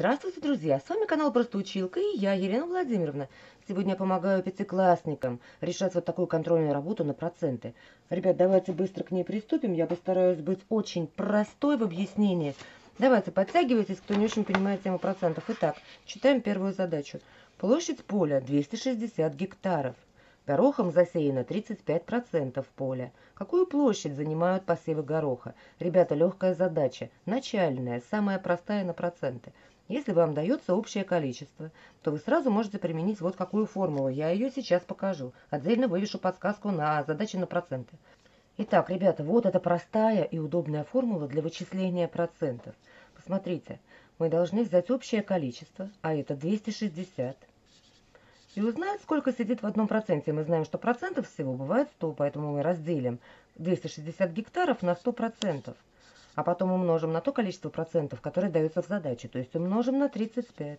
Здравствуйте, друзья! С вами канал Просто Училка и я, Елена Владимировна. Сегодня я помогаю пятиклассникам решать вот такую контрольную работу на проценты. Ребят, давайте быстро к ней приступим. Я постараюсь быть очень простой в объяснении. Давайте подтягивайтесь, кто не очень понимает тему процентов. Итак, читаем первую задачу. Площадь поля 260 гектаров. Горохом засеяно 35% поля. Какую площадь занимают посевы гороха? Ребята, легкая задача, начальная, самая простая на проценты. Если вам дается общее количество, то вы сразу можете применить вот какую формулу. Я ее сейчас покажу. Отдельно вывешу подсказку на задачи на проценты. Итак, ребята, вот эта простая и удобная формула для вычисления процентов. Посмотрите, мы должны взять общее количество, а это 260. И узнать, сколько сидит в одном проценте. Мы знаем, что процентов всего бывает 100, поэтому мы разделим 260 гектаров на 100%. А потом умножим на то количество процентов, которое дается в задаче, то есть умножим на 35.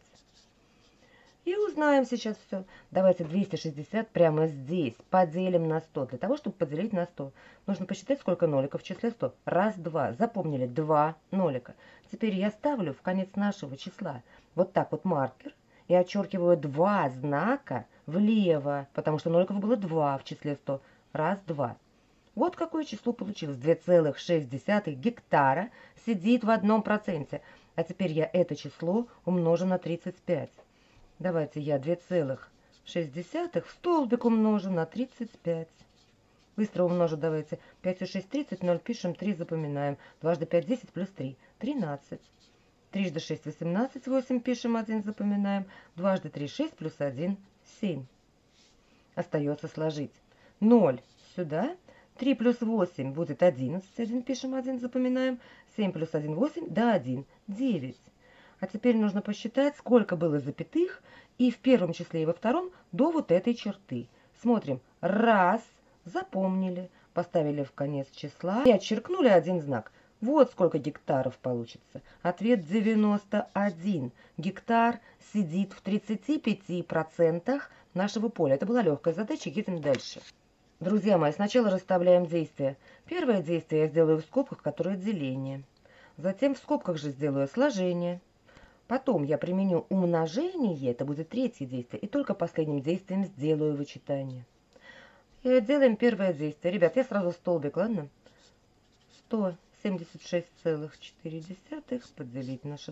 И узнаем сейчас все. Давайте 260 прямо здесь поделим на 100. Для того, чтобы поделить на 100, нужно посчитать, сколько ноликов в числе 100. Раз, два. Запомнили? 2 нолика. Теперь я ставлю в конец нашего числа вот так вот маркер. И отчеркиваю 2 знака влево, потому что ноликов было 2 в числе 100. Раз, два. Вот какое число получилось. 2,6 гектара сидит в одном проценте. А теперь я это число умножу на 35. Давайте я 2,6 в столбик умножу на 35. Быстро умножу, давайте. 5 и 6, 30, 0 пишем, 3 запоминаем. Дважды 5, 10 плюс 3, 13. Трижды 6, 18, 8 пишем, 1 запоминаем. Дважды 3, 6 плюс 1, 7. Остается сложить 0 сюда. 3 плюс 8 будет 11, 1 пишем, 1 запоминаем. 7 плюс 1, 8, да 1, 9. А теперь нужно посчитать, сколько было запятых и в первом числе, и во втором до вот этой черты. Смотрим. Раз, запомнили, поставили в конец числа и отчеркнули один знак. Вот сколько гектаров получится. Ответ 91. Гектар сидит в 35% нашего поля. Это была легкая задача, едем дальше. Друзья мои, сначала расставляем действия. Первое действие я сделаю в скобках, которое деление. Затем в скобках же сделаю сложение. Потом я применю умножение, это будет третье действие. И только последним действием сделаю вычитание. И делаем первое действие. Ребят, я сразу столбик, ладно? 176,4 поделить на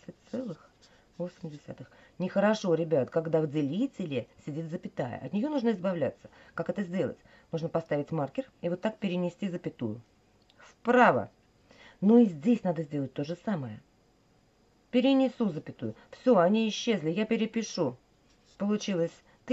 16,8. Нехорошо, ребят, когда в делителе сидит запятая. От нее нужно избавляться. Как это сделать? Нужно поставить маркер и вот так перенести запятую вправо. Но и здесь надо сделать то же самое. Перенесу запятую. Все, они исчезли. Я перепишу. Получилось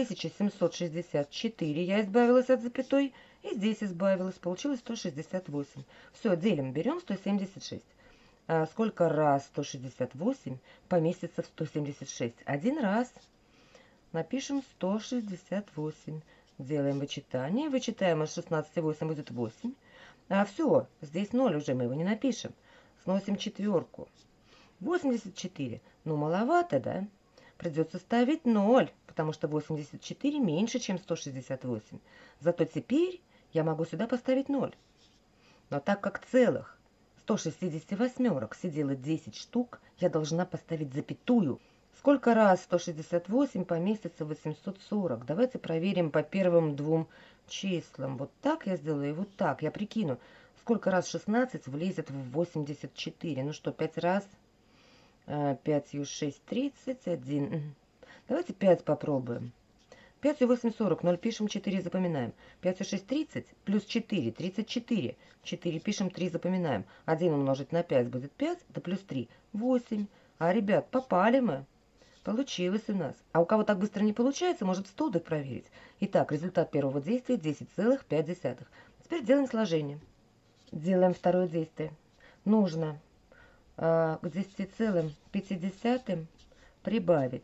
1764. Я избавилась от запятой. И здесь избавилась. Получилось 168. Все, делим. Берем 176. А сколько раз 168 поместится в 176? Один раз. Напишем 168. Делаем вычитание. Вычитаем от 16,8 будет 8. А все, здесь 0 уже, мы его не напишем. Сносим четверку. 84. Ну, маловато, да? Придется ставить 0, потому что 84 меньше, чем 168. Зато теперь я могу сюда поставить 0. Но так как целых 168 сидело 10 штук, я должна поставить запятую. Сколько раз 168 поместится в 840? Давайте проверим по первым двум числам. Вот так я сделаю и вот так. Я прикину, сколько раз 16 влезет в 84. Ну что, 5 раз? 5 и 6, 31. Давайте 5 попробуем. 5 и 8, 40. 0 пишем, 4 запоминаем. 5 и 6, 30. Плюс 4, 34. 4 пишем, 3 запоминаем. 1 умножить на 5 будет 5. Да плюс 3, 8. А, ребят, попали мы. Получилось у нас. А у кого так быстро не получается, может в столбик проверить. Итак, результат первого действия 10,5. Теперь делаем сложение. Делаем второе действие. Нужно к 10,5 прибавить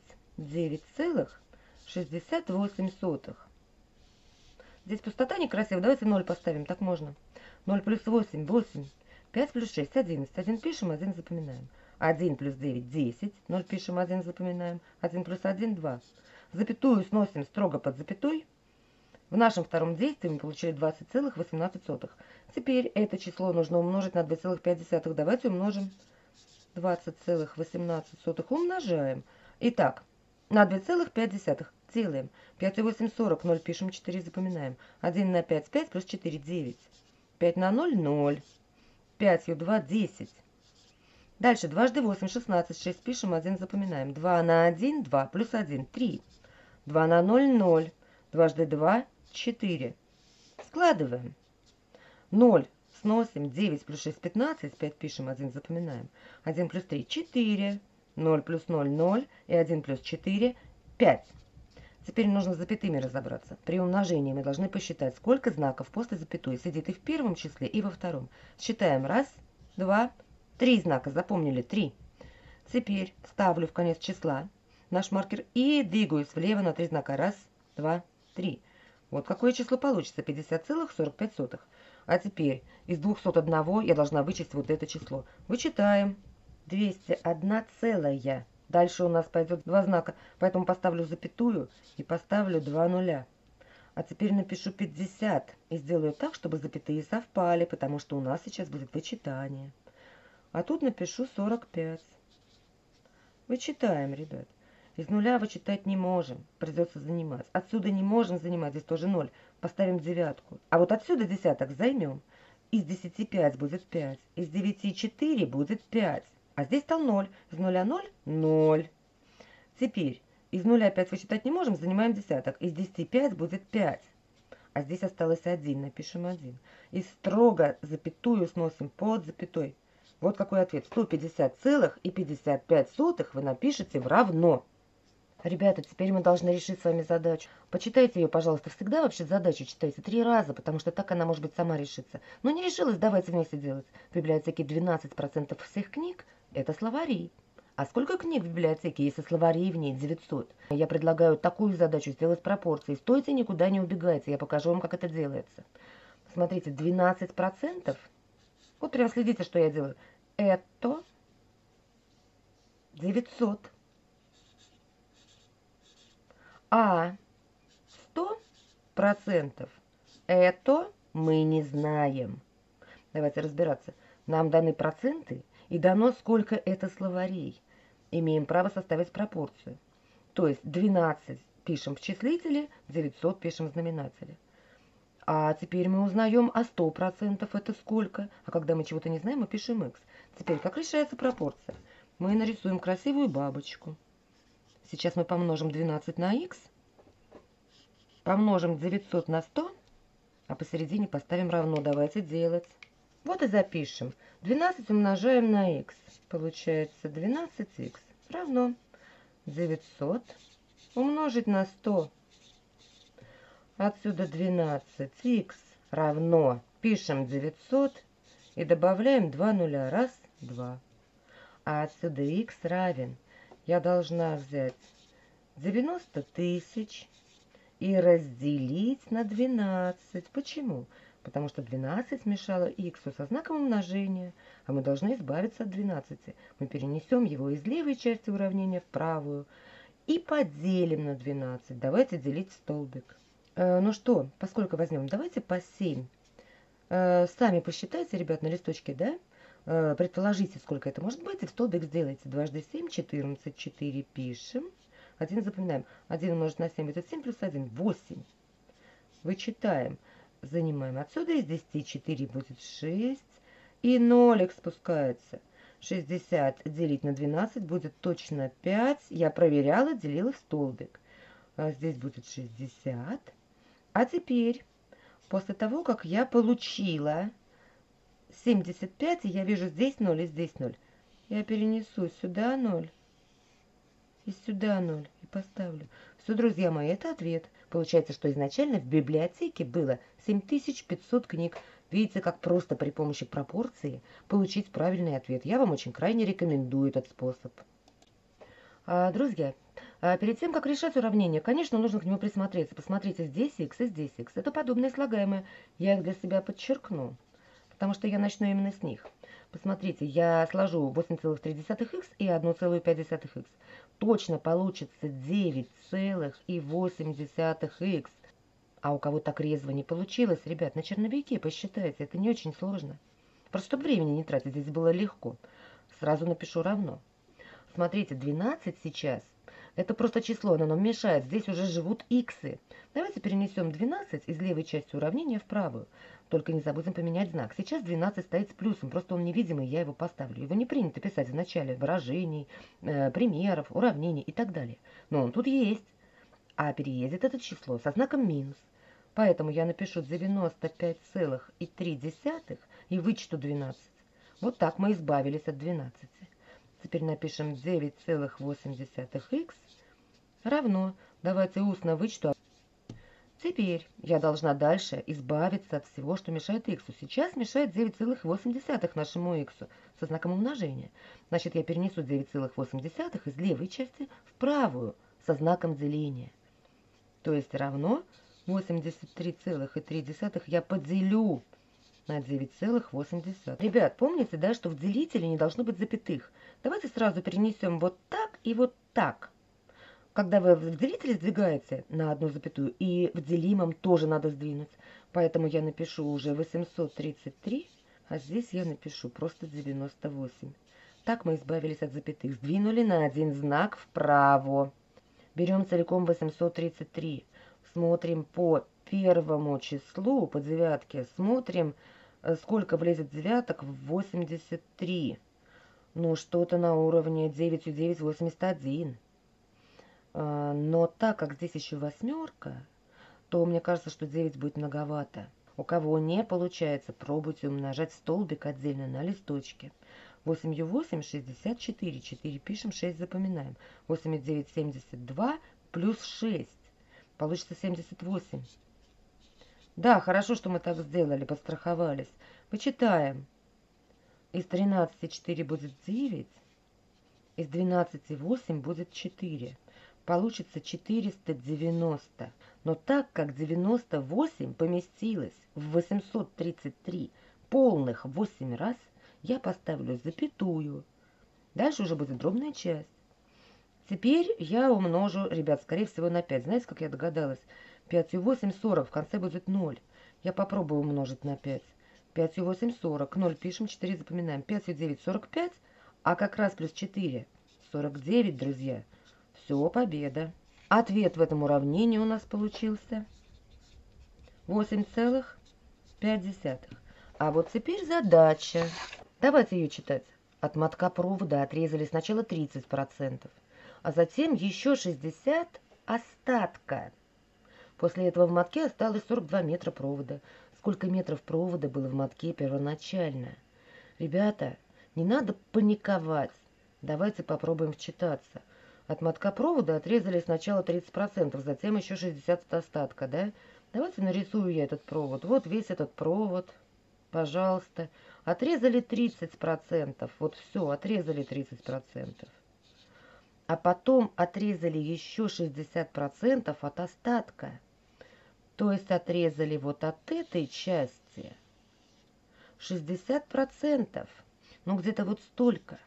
9,68. Здесь пустота некрасивая. Давайте 0 поставим. Так можно. 0 плюс 8, 8. 5 плюс 6, 11. 1 пишем, 1 запоминаем. 1 плюс 9, 10. 0 пишем, 1 запоминаем. 1 плюс 1, 2. Запятую сносим строго под запятой. В нашем втором действии мы получили 20,18. Теперь это число нужно умножить на 2,5. Давайте умножим. 20,18 умножаем. Итак, на 2,5 делаем. 5 и 8 – 40, 0 пишем, 4 запоминаем. 1 на 5 – 5, плюс 4 – 9. 5 на 0 – 0. 5 и 2 – 10. Дальше дважды 8 – 16, 6 пишем, 1 запоминаем. 2 на 1 – 2, плюс 1 – 3. 2 на 0 – 0. Дважды 2 – 4. Складываем. 0 сносим, 9 плюс 6 – 15, 5 пишем, 1 запоминаем. 1 плюс 3 – 4. 0 плюс 0 – 0. И 1 плюс 4 – 5. Теперь нужно с запятыми разобраться. При умножении мы должны посчитать, сколько знаков после запятой сидит и в первом числе, и во втором. Считаем. 1, 2, 3 знака. Запомнили? 3. Теперь ставлю в конец числа наш маркер и двигаюсь влево на 3 знака. 1, 2, 3. Вот какое число получится. 50,45. А теперь из 201 я должна вычесть вот это число. Вычитаем. 201 целая. Дальше у нас пойдет 2 знака, поэтому поставлю запятую и поставлю 2 нуля. А теперь напишу 50 и сделаю так, чтобы запятые совпали, потому что у нас сейчас будет вычитание. А тут напишу 45. Вычитаем, ребят. Из нуля вычитать не можем, придется занимать. Отсюда не можем занимать, здесь тоже 0. Поставим девятку. А вот отсюда десяток займем. Из 10 5 будет 5. Из 9 4 будет 5. А здесь стал 0. Из 0 0 – 0. Теперь из 0 5 вычитать не можем, занимаем десяток. Из 10 5 будет 5. А здесь осталось 1. Напишем 1. И строго запятую сносим под запятой. Вот какой ответ. 150,55 вы напишите в равно. Ребята, теперь мы должны решить с вами задачу. Почитайте ее, пожалуйста. Всегда вообще задачу читайте 3 раза, потому что так она, может быть, сама решится. Но не решилась, давайте вместе делать. В библиотеке 12% всех книг – это словари. А сколько книг в библиотеке, если словарей в ней 900? Я предлагаю такую задачу сделать пропорции. Стойте, никуда не убегайте. Я покажу вам, как это делается. Смотрите, 12%. Вот прям следите, что я делаю. Это 900. А 100% это мы не знаем. Давайте разбираться. Нам даны проценты и дано, сколько это словарей. Имеем право составить пропорцию. То есть 12 пишем в числителе, 900 пишем в знаменателе. А теперь мы узнаем, а 100% это сколько. А когда мы чего-то не знаем, мы пишем x. Теперь, как решается пропорция? Мы нарисуем красивую бабочку. Сейчас мы помножим 12 на x, помножим 900 на 100, а посередине поставим равно. Давайте делать. Вот и запишем. 12 умножаем на x. Получается 12х равно 900 умножить на 100. Отсюда 12х равно. Пишем 900 и добавляем 2 нуля. 1, 2. А отсюда х равен. Я должна взять 90 тысяч и разделить на 12. Почему? Потому что 12 мешало х со знаком умножения, а мы должны избавиться от 12. Мы перенесем его из левой части уравнения в правую и поделим на 12. Давайте делить столбик. Ну что, поскольку возьмем? Давайте по 7. Сами посчитайте, ребят, на листочке, да? Предположите, сколько это может быть, и в столбик сделайте. Дважды 7, 14, 4 пишем. 1 запоминаем. 1 умножить на 7 будет 7 плюс 1, 8. Вычитаем. Занимаем отсюда. Из 10 4 будет 6. И нолик спускается. 60 делить на 12 будет точно 5. Я проверяла, делила в столбик. Здесь будет 60. А теперь, после того, как я получила 75, и я вижу здесь 0 и здесь 0. Я перенесу сюда 0 и сюда 0 и поставлю. Все, друзья мои, это ответ. Получается, что изначально в библиотеке было 7500 книг. Видите, как просто при помощи пропорции получить правильный ответ. Я вам очень крайне рекомендую этот способ. Друзья, перед тем, как решать уравнение, конечно, нужно к нему присмотреться. Посмотрите, здесь x и здесь x. Это подобные слагаемые. Я их для себя подчеркну, потому что я начну именно с них. Посмотрите, я сложу 8,3х и 1,5х. Точно получится 9,8х. А у кого так резво не получилось, ребят, на черновике посчитайте. Это не очень сложно. Просто чтобы времени не тратить, здесь было легко. Сразу напишу равно. Смотрите, 12 сейчас это просто число, но нам мешает. Здесь уже живут иксы. Давайте перенесем 12 из левой части уравнения в правую. Только не забудем поменять знак. Сейчас 12 стоит с плюсом, просто он невидимый, я его поставлю. Его не принято писать в начале выражений, примеров, уравнений и так далее. Но он тут есть. А переедет это число со знаком минус. Поэтому я напишу 95,3 и вычту 12. Вот так мы избавились от 12. Теперь напишем 9,8х равно. Давайте устно вычту. Теперь я должна дальше избавиться от всего, что мешает х. Сейчас мешает 9,8 нашему х со знаком умножения. Значит, я перенесу 9,8 из левой части в правую со знаком деления. То есть равно 83,3 я поделю на 9,8. Ребят, помните, да, что в делителе не должно быть запятых. Давайте сразу перенесем вот так и вот так. Когда вы в делителе сдвигаете на одну запятую, и в делимом тоже надо сдвинуть. Поэтому я напишу уже 833, а здесь я напишу просто 98. Так мы избавились от запятых. Сдвинули на один знак вправо. Берем целиком 833. Смотрим по первому числу, по девятке. Смотрим, сколько влезет девяток в 83. Ну, что-то на уровне 9,9, 81. Но так как здесь еще восьмерка, то мне кажется, что 9 будет многовато. У кого не получается, пробуйте умножать столбик отдельно на листочке. 8 8 64. 4 пишем, 6 запоминаем. 8 9 72 плюс 6. Получится 78. Да, хорошо, что мы так сделали, подстраховались. Вычитаем. Из 13 4 будет 9. Из 12 8 будет 4. Получится 490. Но так как 98 поместилось в 833 полных 8 раз, я поставлю запятую. Дальше уже будет дробная часть. Теперь я умножу, ребят, скорее всего на 5. Знаете, как я догадалась? 5 и 8 40, в конце будет 0. Я попробую умножить на 5. 5 и 8 40, 0 пишем, 4 запоминаем. 5 и 9 45, а как раз плюс 4 49, друзья. Все, победа. Ответ в этом уравнении у нас получился 8,5. А вот теперь задача. Давайте ее читать. От мотка провода отрезали сначала 30%, а затем еще 60 остатка. После этого в мотке осталось 42 метра провода. Сколько метров провода было в мотке первоначально? Ребята, не надо паниковать. Давайте попробуем вчитаться. От мотка провода отрезали сначала 30%, затем еще 60 остатка, да? Давайте нарисую я этот провод. Вот весь этот провод, пожалуйста. Отрезали 30%. Вот все, отрезали 30%. А потом отрезали еще 60% от остатка. То есть отрезали вот от этой части 60%. Ну, где-то вот столько.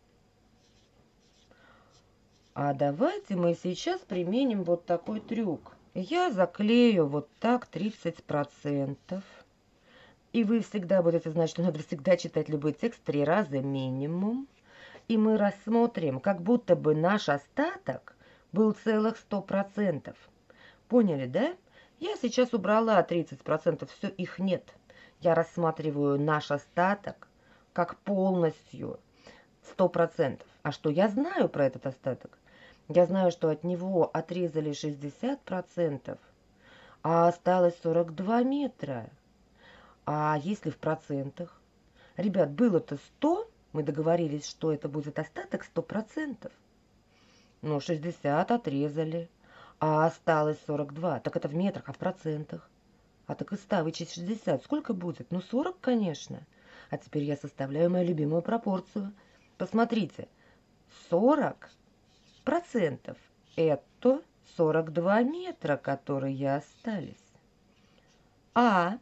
А давайте мы сейчас применим вот такой трюк. Я заклею вот так 30%. И вы всегда будете знать, что надо всегда читать любой текст 3 раза минимум. И мы рассмотрим, как будто бы наш остаток был целых 100%. Поняли, да? Я сейчас убрала 30%, все, их нет. Я рассматриваю наш остаток как полностью 100%. А что я знаю про этот остаток? Я знаю, что от него отрезали 60%, а осталось 42 метра. А если в процентах? Ребят, было-то 100, мы договорились, что это будет остаток 100%. Ну, 60 отрезали, а осталось 42. Так это в метрах, а в процентах? А так и 100 вычесть 60. Сколько будет? Ну, 40, конечно. А теперь я составляю мою любимую пропорцию. Посмотрите, 40% это 42 метра, которые остались. А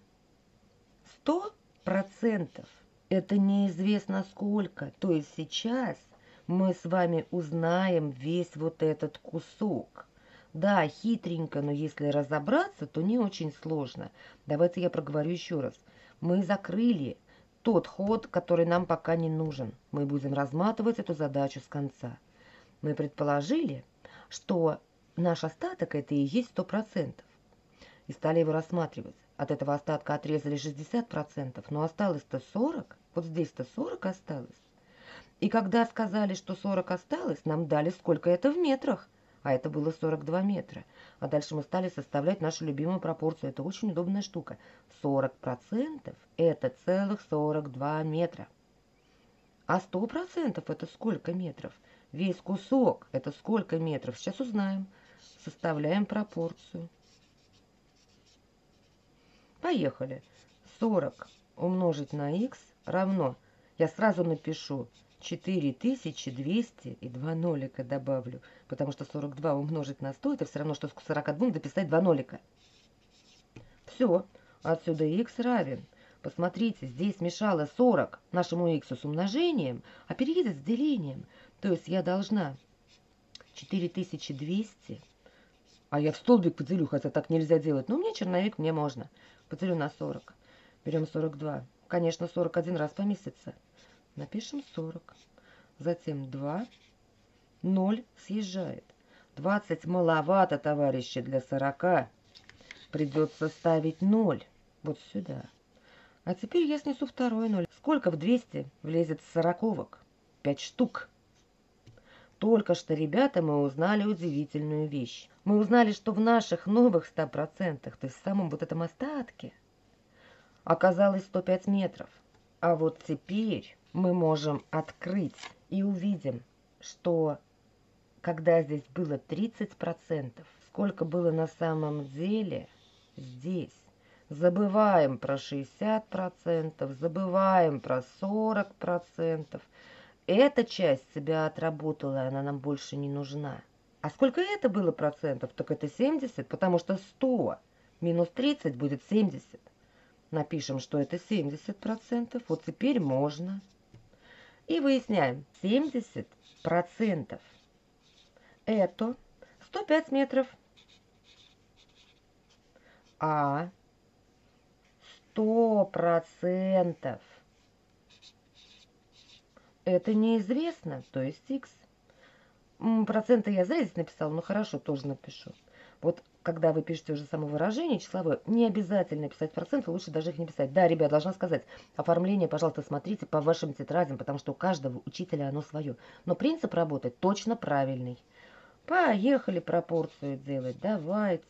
100% это неизвестно сколько. То есть сейчас мы с вами узнаем весь вот этот кусок. Да, хитренько, но если разобраться, то не очень сложно. Давайте я проговорю еще раз. Мы закрыли тот ход, который нам пока не нужен. Мы будем разматывать эту задачу с конца. Мы предположили, что наш остаток это и есть 100%. И стали его рассматривать. От этого остатка отрезали 60%, но осталось-то 40. Вот здесь-то 40 осталось. И когда сказали, что 40 осталось, нам дали сколько это в метрах. А это было 42 метра. А дальше мы стали составлять нашу любимую пропорцию. Это очень удобная штука. 40% это целых 42 метра. А 100% это сколько метров? Весь кусок это сколько метров? Сейчас узнаем. Составляем пропорцию. Поехали. 40 умножить на х равно. Я сразу напишу 4200 и 2 нолика добавлю. Потому что 42 умножить на 100 это все равно, что к 42 дописать 2 нолика. Все. Отсюда х равен. Посмотрите, здесь смешала 40 нашему х с умножением, а переедет с делением. То есть я должна 4200, а я в столбик поделю, хотя так нельзя делать. Но мне черновик, мне можно. Поделю на 40. Берем 42. Конечно, 41 раз поместится. Напишем 40. Затем 2. 0 съезжает. 20 маловато, товарищи, для 40. Придется ставить 0. Вот сюда. А теперь я снесу второй 0. Сколько в 200 влезет сороковок? 5 штук. Только что, ребята, мы узнали удивительную вещь. Мы узнали, что в наших новых 100%, то есть в самом вот этом остатке, оказалось 105 метров. А вот теперь мы можем открыть и увидим, что когда здесь было 30%, сколько было на самом деле здесь. Забываем про 60%, забываем про 40%. Эта часть себя отработала, она нам больше не нужна. А сколько это было процентов? Так это 70, потому что 100 минус 30 будет 70. Напишем, что это 70%. Вот теперь можно. И выясняем. 70% это 105 метров. А 100% это неизвестно, то есть х. Проценты я зря здесь написала, но хорошо, тоже напишу. Вот когда вы пишете уже само выражение числовое, не обязательно писать проценты, лучше даже их не писать. Да, ребят, должна сказать, оформление, пожалуйста, смотрите по вашим тетрадям, потому что у каждого учителя оно свое. Но принцип работы точно правильный. Поехали пропорцию делать, давайте.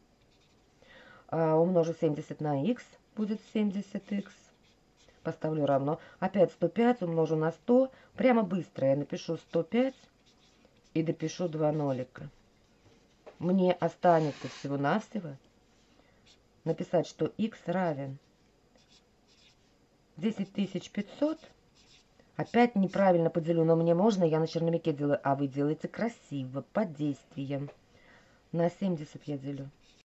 Умножу 70 на х, будет 70х. Поставлю равно. Опять 105 умножу на 100. Прямо быстро я напишу 105 и допишу 2 нолика. Мне останется всего-навсего написать, что х равен 10500. Опять неправильно поделю, но мне можно, я на черновике делаю. А вы делаете красиво, по действиям. На 70 я делю.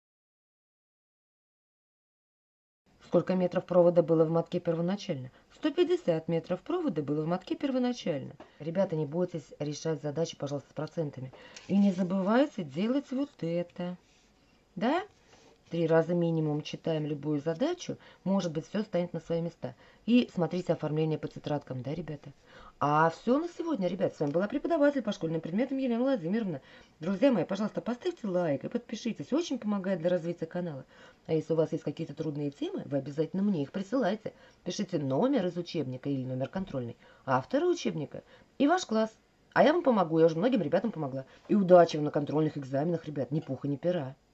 Сколько метров провода было в мотке первоначально? 150 метров провода было в мотке первоначально. Ребята, не бойтесь решать задачи, пожалуйста, с процентами. И не забывайте делать вот это. Да? 3 раза минимум читаем любую задачу. Может быть, все станет на свои места. И смотрите оформление по тетрадкам, да, ребята? А все на сегодня, ребят. С вами была преподаватель по школьным предметам Елена Владимировна. Друзья мои, пожалуйста, поставьте лайк и подпишитесь. Очень помогает для развития канала. А если у вас есть какие-то трудные темы, вы обязательно мне их присылайте. Пишите номер из учебника или номер контрольный, автора учебника и ваш класс. А я вам помогу, я уже многим ребятам помогла. И удачи вам на контрольных экзаменах, ребят, ни пуха, ни пера.